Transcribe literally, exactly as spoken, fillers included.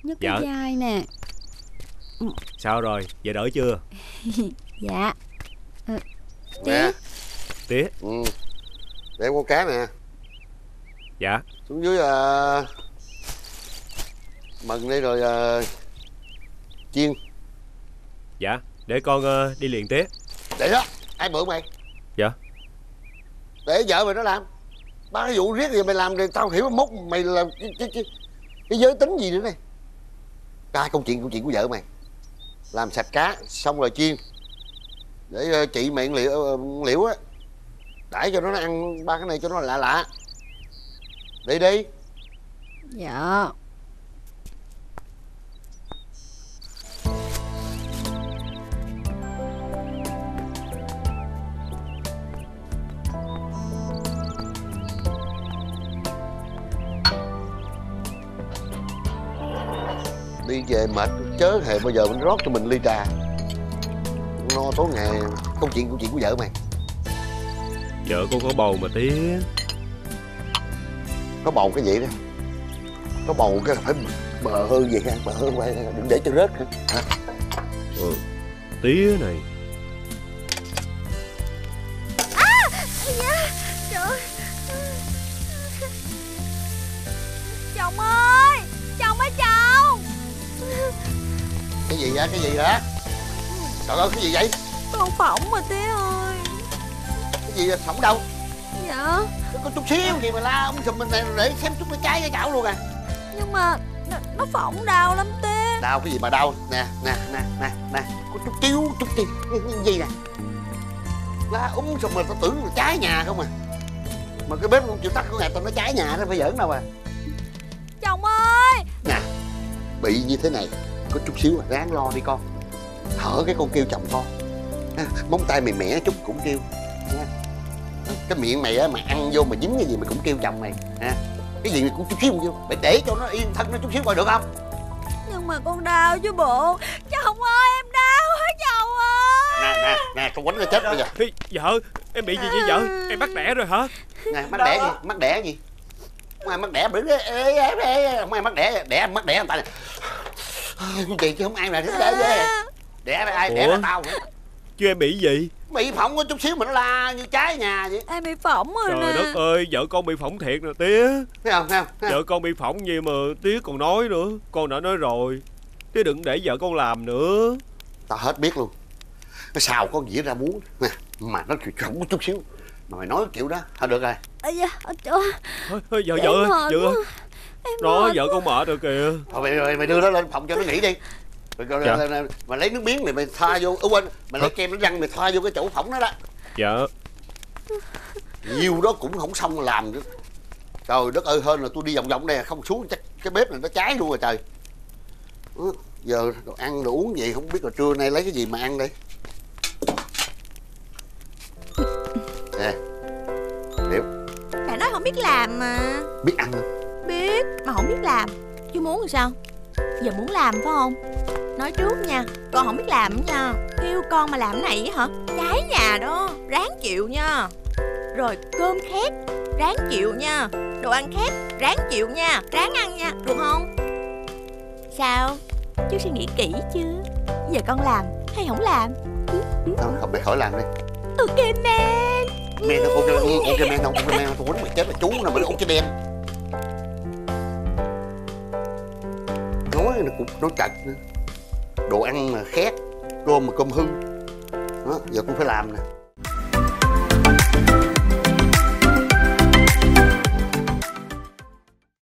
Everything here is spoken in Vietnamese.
nhấc cái vai nè. Sao rồi, giờ đỡ chưa? Dạ. à, Tía. Tía. Ừ. Để con cá nè. Dạ. Xuống dưới uh, mần đây rồi uh, chiên. Dạ, để con uh, đi liền tía. Để đó, ai mượn mày? Dạ. Để vợ mày nó làm. Ba cái vụ riết rồi mày làm thì tao hiểu mốt mày là cái, cái, cái, cái giới tính gì nữa này. Cái công chuyện công chuyện của vợ mày. Làm sạch cá xong rồi chiên. Để uh, chị mày liệu uh, liệu á, đãi cho nó ăn ba cái này cho nó lạ lạ. Đi đi. Dạ. Đi về mệt chớ hề bao giờ mình rót cho mình ly trà. Lo tối ngày công chuyện công chuyện của vợ mày. Vợ con có bầu mà tía. Có bầu cái gì đó. Có bầu cái là phải bờ hơn vậy ha. Bờ hơn quay đừng để cho rớt hả? Ừ. Tía này. À, dạ. Trời ơi. Chồng ơi. Chồng ơi chồng. Cái gì vậy? Cái gì đó? Trời ơi cái gì vậy? Con phỏng mà tía ơi. Cái gì vậy? Phỏng đâu? Dạ. Có chút xíu gì mà la ông sùm mình này để xem chút cái trái cái chảo luôn à. Nhưng mà nó, nó phỏng đau lắm tía. Đau cái gì mà đau? Nè nè nè nè nè. Có chút xíu chút gì gì nè. La úng xong rồi tao tưởng là cháy nhà không à. Mà cái bếp không chịu tắt của ngày tao nói cháy nhà đó phải giỡn đâu à. Chồng ơi. Nè, bị như thế này có chút xíu ráng lo đi con. Hở cái con kêu chồng con. Móng tay mày mẻ chút cũng kêu. Cái miệng mày á, mày ăn vô mà dính cái gì mày cũng kêu chồng mày. Cái gì mày cũng chút xíu không kêu. Mày để cho nó yên thân nó chút xíu coi được không? Nhưng mà con đau chứ bộ. Chồng ơi em đau hả chồng ơi. Nè nè nè con quánh nó chết bây giờ. Ê, vợ em bị gì vậy vợ? Em bắt đẻ rồi hả? Nè mắc đẻ gì? Mắc đẻ gì? Không ai mắc đẻ bữa ê ê ê không ai mắc đẻ đẻ mắc đẻ người ta này. Con chị chứ không ai mà đẻ đẻ đẻ ai đẻ là tao nữa. Chứ em bị gì? Bị phỏng có chút xíu mà nó la như trái nhà vậy. Em bị phỏng rồi Trời nè. đất ơi, vợ con bị phỏng thiệt nè tía. Thấy không? Thấy không? Thấy không? Vợ con bị phỏng gì mà tía còn nói nữa. Con đã nói rồi, tía đừng để vợ con làm nữa. Tao hết biết luôn. Nó xào con dĩa ra muốn nè, mà nó không có chút xíu mà mày nói kiểu đó thôi được rồi. Ây da, trời. Thôi, thôi vợ vợ ơi, vợ ơi. Đó vợ con mệt rồi kìa. Thôi mày, mày, mày đưa nó lên phòng cho nó nghỉ đi. Mày, dạ. Mày lấy nước miếng này mày thoa vô. Ủa quên, mày lấy kem đánh răng mày thoa vô cái chỗ phỏng đó đó. Dạ. Nhiều đó cũng không xong làm nữa. Trời đất ơi, hơn là tôi đi vòng vòng đây không xuống chắc cái bếp này nó cháy luôn rồi trời. Ừ, giờ đồ ăn đồ uống gì không biết là trưa nay lấy cái gì mà ăn đây. Nè Điệu. Đã nói không biết làm mà. Biết ăn không? Biết mà không biết làm. Chứ muốn thì sao? Giờ muốn làm phải không? Nói trước nha, con không biết làm nha. Kêu con mà làm cái này hả? Cháy nhà đó, ráng chịu nha. Rồi cơm khét, ráng chịu nha. Đồ ăn khét, ráng chịu nha. Ráng ăn nha, được không? Sao? Chú suy nghĩ kỹ chưa? Giờ con làm hay không làm? Không, không mày khỏi làm đi. Ok man. Men nó ok ok men không ok men tôi quýnh mày chết là chú nè mày ok đen. Nói nó cũng nói trật nữa. Đồ ăn mà khét, cơm mà cơm hư. Đó, giờ cũng phải làm nè.